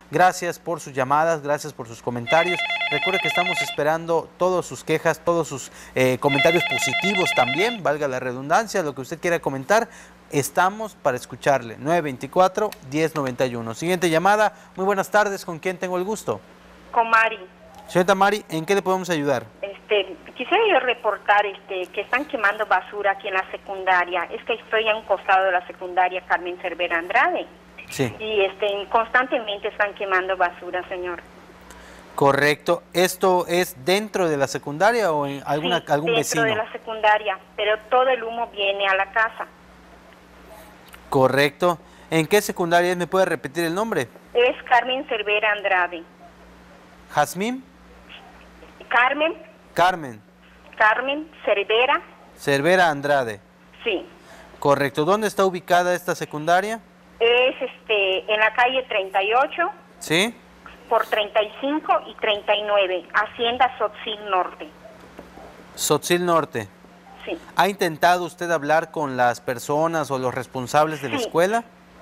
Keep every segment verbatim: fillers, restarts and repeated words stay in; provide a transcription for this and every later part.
Gracias por sus llamadas, gracias por sus comentarios. Recuerde que estamos esperando todas sus quejas, todos sus eh, comentarios positivos también, valga la redundancia, lo que usted quiera comentar. Estamos para escucharle. nueve veinticuatro, diez noventa y uno. Siguiente llamada. Muy buenas tardes. ¿Con quién tengo el gusto? Con Mari. Señorita Mari, ¿en qué le podemos ayudar? Este, quisiera yo reportar este, que están quemando basura aquí en la secundaria. Es que estoy a un costado de la secundaria Carmen Cervera Andrade. Sí. Y este, constantemente están quemando basura, señor. Correcto. ¿Esto es dentro de la secundaria o en alguna, sí, algún dentro vecino? Dentro de la secundaria, pero todo el humo viene a la casa. Correcto. ¿En qué secundaria es? ¿Me puede repetir el nombre? Es Carmen Cervera Andrade. ¿Jazmín? Carmen. Carmen. Carmen Cervera. Cervera Andrade. Sí. Correcto. ¿Dónde está ubicada esta secundaria? Es este en la calle treinta y ocho. Sí. Por treinta y cinco y treinta y nueve, Hacienda Sotzil Norte. Sotzil Norte. Sí. ¿Ha intentado usted hablar con las personas o los responsables de sí. la escuela?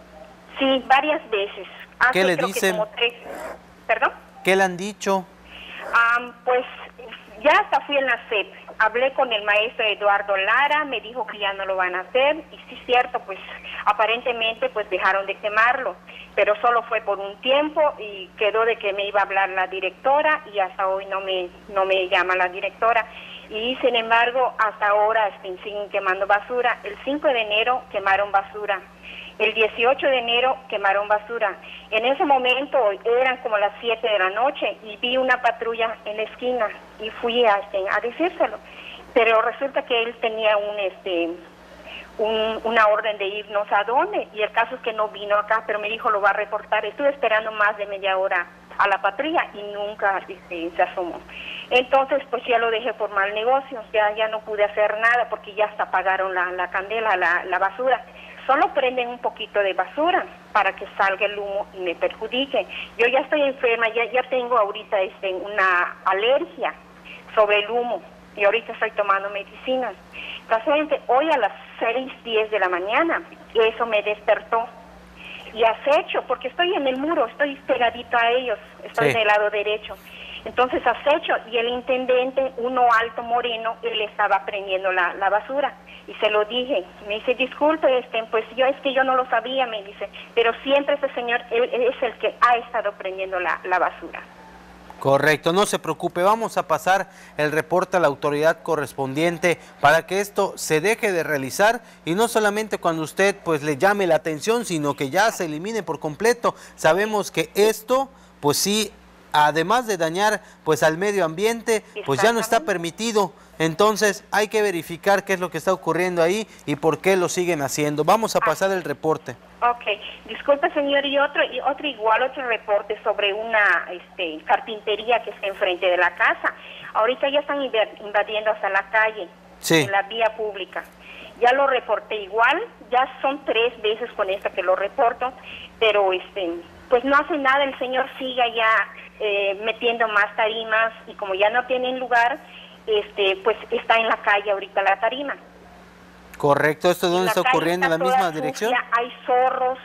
Sí, varias veces. Hace, ¿Qué le creo dicen? Que como tres... ¿Perdón? ¿Qué le han dicho? Um, pues ya hasta fui en la S E P. Hablé con el maestro Eduardo Lara, me dijo que ya no lo van a hacer, y sí es cierto, pues aparentemente pues dejaron de quemarlo, pero solo fue por un tiempo y quedó de que me iba a hablar la directora y hasta hoy no me, no me llama la directora. Y sin embargo, hasta ahora este, siguen quemando basura. El cinco de enero quemaron basura. El dieciocho de enero quemaron basura. En ese momento eran como las siete de la noche y vi una patrulla en la esquina y fui a, este, a decírselo. Pero resulta que él tenía un, este, un, una orden de ir no sé a dónde, y el caso es que no vino acá, pero me dijo lo va a reportar. Estuve esperando más de media hora a la patrulla y nunca este, se asomó. Entonces pues ya lo dejé por mal negocio, ya, ya no pude hacer nada porque ya hasta apagaron la, la candela, la, la basura. Solo prenden un poquito de basura para que salga el humo y me perjudique. Yo ya estoy enferma, ya, ya tengo ahorita este, una alergia sobre el humo y ahorita estoy tomando medicinas. Casualmente hoy a las seis diez de la mañana eso me despertó y acecho, porque estoy en el muro, estoy pegadito a ellos, estoy sí. del lado derecho. Entonces acecho y el intendente, uno alto moreno, él estaba prendiendo la, la basura. Y se lo dije, me dice, disculpe, este, pues yo es que yo no lo sabía, me dice, pero siempre ese señor, él, él es el que ha estado prendiendo la, la basura. Correcto, no se preocupe, vamos a pasar el reporte a la autoridad correspondiente para que esto se deje de realizar y no solamente cuando usted pues le llame la atención, sino que ya se elimine por completo. Sabemos que esto, pues sí, además de dañar pues al medio ambiente, pues ya no está permitido. Entonces hay que verificar qué es lo que está ocurriendo ahí y por qué lo siguen haciendo. Vamos a pasar el reporte. Ok, disculpe señor, y otro, y otro igual, otro reporte sobre una este, carpintería que está enfrente de la casa. Ahorita ya están invadiendo hasta la calle, sí. en la vía pública. Ya lo reporté igual, ya son tres veces con esta que lo reporto, pero este, pues no hace nada, el señor sigue ya eh, metiendo más tarimas y como ya no tienen lugar, este, pues está en la calle ahorita la tarima. Correcto, ¿esto dónde está ocurriendo? ¿En la misma dirección? Ya hay zorros,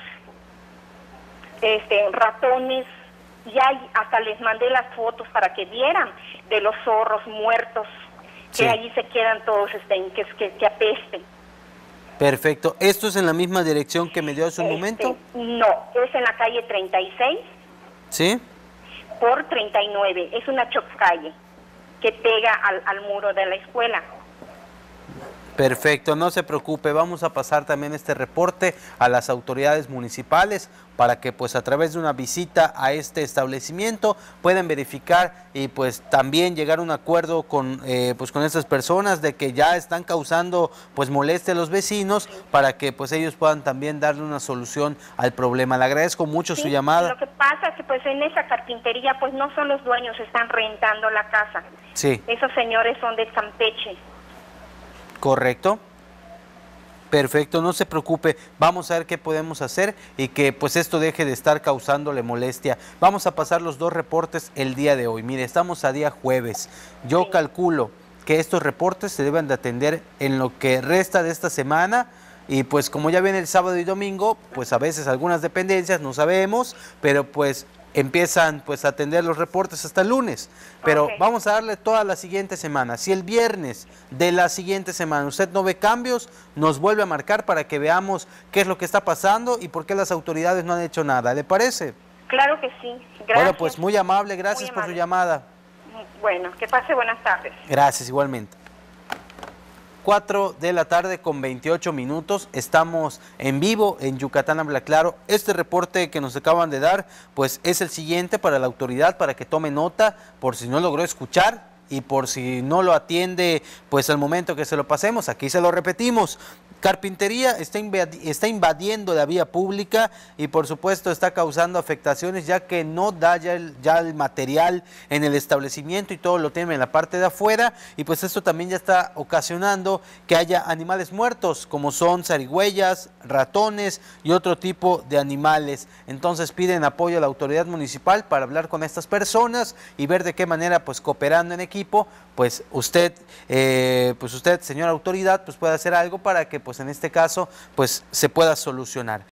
este, ratones, ya hasta les mandé las fotos para que vieran de los zorros muertos, que sí. allí se quedan todos, este, que, que, que apesten. Perfecto, ¿esto es en la misma dirección que me dio hace un este, momento? No, es en la calle treinta y seis. ¿Sí? Por treinta y nueve, es una choccalle que pega al, al muro de la escuela. Perfecto, no se preocupe, vamos a pasar también este reporte a las autoridades municipales para que pues a través de una visita a este establecimiento puedan verificar y pues también llegar a un acuerdo con eh, pues con estas personas de que ya están causando pues molestia a los vecinos para que pues ellos puedan también darle una solución al problema. Le agradezco mucho sí, su llamada. Lo que pasa es que pues en esa carpintería pues no son los dueños, están rentando la casa. Sí. Esos señores son de Campeche. Correcto. Perfecto, no se preocupe, vamos a ver qué podemos hacer y que pues esto deje de estar causándole molestia. Vamos a pasar los dos reportes el día de hoy. Mire, estamos a día jueves. Yo sí. calculo que estos reportes se deben de atender en lo que resta de esta semana. Y pues como ya viene el sábado y domingo, pues a veces algunas dependencias no sabemos, pero pues empiezan pues a atender los reportes hasta el lunes, pero Okay. vamos a darle toda la siguiente semana. Si el viernes de la siguiente semana usted no ve cambios, nos vuelve a marcar para que veamos qué es lo que está pasando y por qué las autoridades no han hecho nada. ¿Le parece? Claro que sí. Gracias. Bueno, pues muy amable, gracias Muy por su amable. llamada. Bueno, que pase buenas tardes. Gracias, igualmente. cuatro de la tarde con veintiocho minutos, estamos en vivo en Yucatán Habla Claro. Este reporte que nos acaban de dar, pues es el siguiente para la autoridad, para que tome nota, por si no logró escuchar y por si no lo atiende, pues al momento que se lo pasemos, aquí se lo repetimos. Carpintería está, invadi está invadiendo la vía pública y por supuesto está causando afectaciones, ya que no da ya el, ya el material en el establecimiento y todo lo tiene en la parte de afuera, y pues esto también ya está ocasionando que haya animales muertos, como son zarigüeyas, ratones y otro tipo de animales. Entonces piden apoyo a la autoridad municipal para hablar con estas personas y ver de qué manera, pues cooperando en equipo, pues usted, eh, pues usted, señora autoridad, pues puede hacer algo para que pues en este caso pues se pueda solucionar.